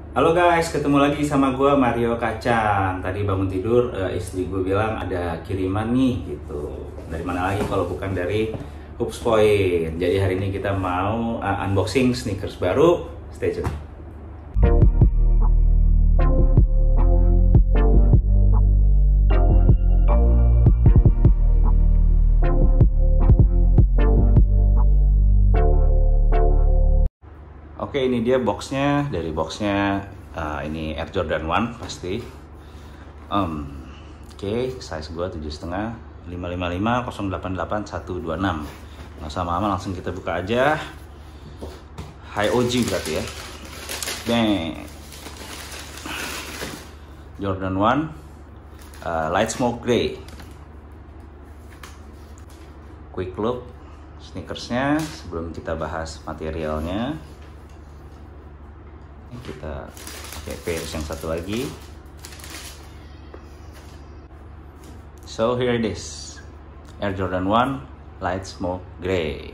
Halo guys, ketemu lagi sama gue Mario Kacang. Tadi bangun tidur, istri gue bilang ada kiriman nih gitu. Dari mana lagi kalau bukan dari Hoops Point. Jadi hari ini kita mau unboxing sneakers baru. Stay tune. Oke, ini dia boxnya. Dari boxnya ini Air Jordan 1 pasti. Oke, size gue 7,5 555 088 126. Nggak usah lama-lama, langsung kita buka aja. High OG berarti ya. Bang. Jordan 1 Light Smoke Gray. Quick look sneakersnya sebelum kita bahas materialnya. Kita pakai pairs yang satu lagi. So here it is, Air Jordan 1 Light Smoke Gray.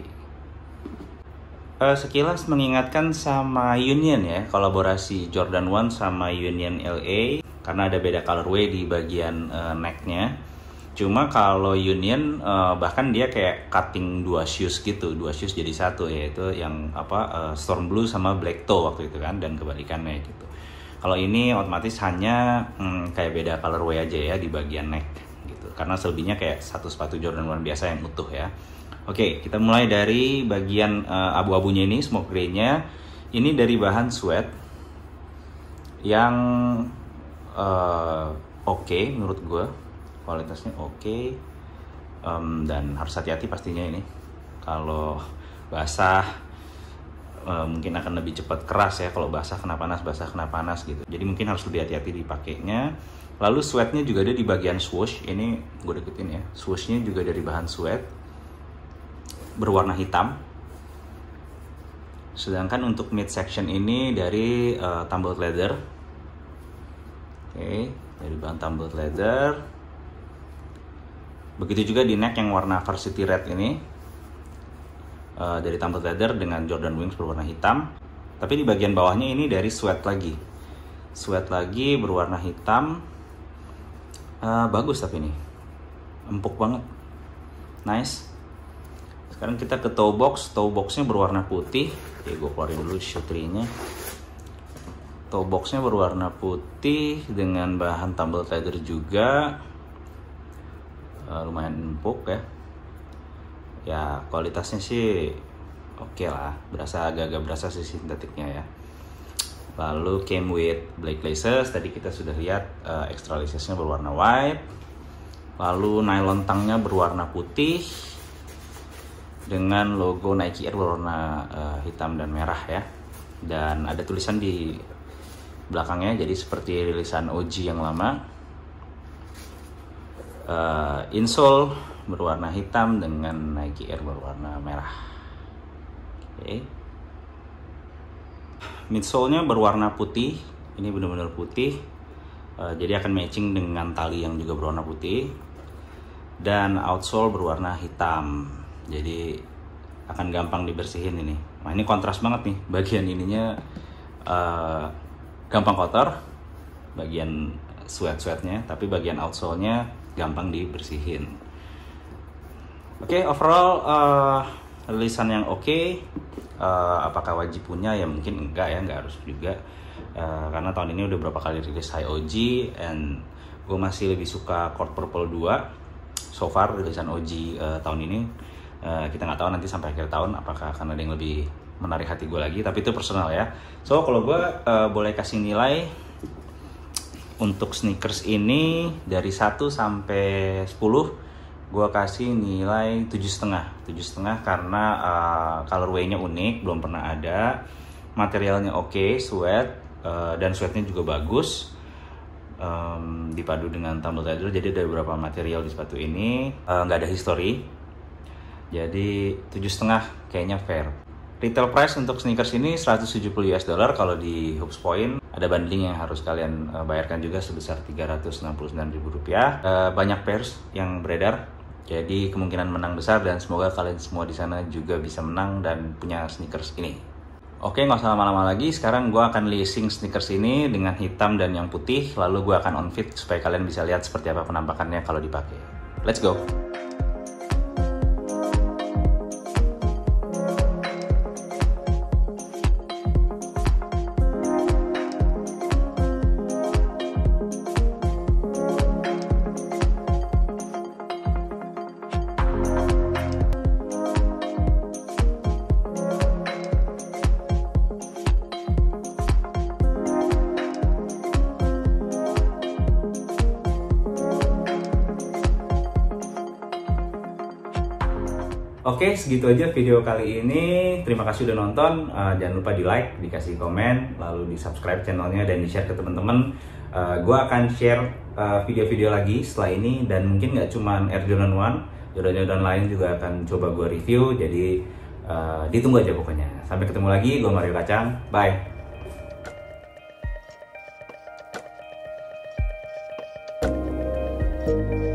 Sekilas mengingatkan sama Union ya, kolaborasi Jordan 1 sama Union LA, karena ada beda colorway di bagian necknya. Cuma kalau Union bahkan dia kayak cutting dua shoes gitu, dua shoes jadi satu, yaitu yang Storm Blue sama Black Toe waktu itu kan, dan kebalikannya gitu. Kalau ini otomatis hanya kayak beda colorway aja ya di bagian neck gitu, karena selebihnya kayak satu sepatu Jordan 1 biasa yang utuh ya. Oke, kita mulai dari bagian abu-abunya ini, smoke gray-nya. Ini dari bahan sweat yang oke menurut gue. Kualitasnya oke, dan harus hati-hati pastinya ini. Kalau basah mungkin akan lebih cepat keras ya. Kalau basah kena panas gitu. Jadi mungkin harus lebih hati-hati dipakainya. Lalu sweatnya juga ada di bagian swoosh. Ini gue deketin ya. Swooshnya juga dari bahan sweat, berwarna hitam. Sedangkan untuk mid section ini dari tumbled leather. Oke, dari bahan tumbled leather. Begitu juga di neck yang warna varsity red ini, dari tumbled leather dengan Jordan Wings berwarna hitam. Tapi di bagian bawahnya ini dari sweat lagi berwarna hitam. Bagus, tapi ini empuk banget, nice. Sekarang kita ke toe boxnya berwarna putih. Oke, gue keluarin dulu shoe tray-nya. Toe boxnya berwarna putih dengan bahan tumbled leather juga. Lumayan empuk ya. Ya kualitasnya sih oke lah, agak-agak berasa sih sintetiknya ya. Lalu came with black laces, tadi kita sudah lihat. Extra lacesnya berwarna white. Lalu nylon tangnya berwarna putih dengan logo Nike Air berwarna hitam dan merah ya. Dan ada tulisan di belakangnya, jadi seperti rilisan OG yang lama. Insole berwarna hitam dengan Nike Air berwarna merah. Oke. Midsole-nya berwarna putih. Ini benar-benar putih. Jadi akan matching dengan tali yang juga berwarna putih. Dan outsole berwarna hitam. Jadi akan gampang dibersihin ini. Nah, ini kontras banget nih. Bagian ininya gampang kotor, bagian sweat-sweatnya, tapi bagian outsole-nya gampang dibersihin. Oke, overall rilisan yang oke. Apakah wajib punya? Ya mungkin enggak ya, enggak harus juga. Karena tahun ini udah berapa kali rilis High OG, and gue masih lebih suka Court Purple 2 so far rilisan OG tahun ini. Kita nggak tahu nanti sampai akhir tahun apakah akan ada yang lebih menarik hati gue lagi, tapi itu personal ya. So kalau gue boleh kasih nilai untuk sneakers ini dari 1 sampai 10, gue kasih nilai 7,5 karena colorway-nya unik, belum pernah ada. Materialnya oke, sweat, dan sweatnya juga bagus, dipadu dengan tumbled leather. Jadi ada beberapa material di sepatu ini, nggak ada history. Jadi 7,5 kayaknya fair. Retail price untuk sneakers ini $170 kalau di Hoops Point. Ada bundling yang harus kalian bayarkan juga sebesar Rp369.000. Banyak pairs yang beredar, jadi kemungkinan menang besar, dan semoga kalian semua di sana juga bisa menang dan punya sneakers ini. Oke, nggak usah lama-lama lagi. Sekarang gue akan leasing sneakers ini dengan hitam dan yang putih. Lalu gue akan on fit supaya kalian bisa lihat seperti apa penampakannya kalau dipakai. Let's go! Oke, segitu aja video kali ini. Terima kasih udah nonton. Jangan lupa di like, dikasih komen, lalu di subscribe channelnya dan di share ke teman-teman. Gue akan share video-video lagi setelah ini, dan mungkin nggak cuma Air Jordan 1, Jordan-Jordan lain juga akan coba gue review. Jadi ditunggu aja pokoknya. Sampai ketemu lagi. Gue Mario Kacang. Bye.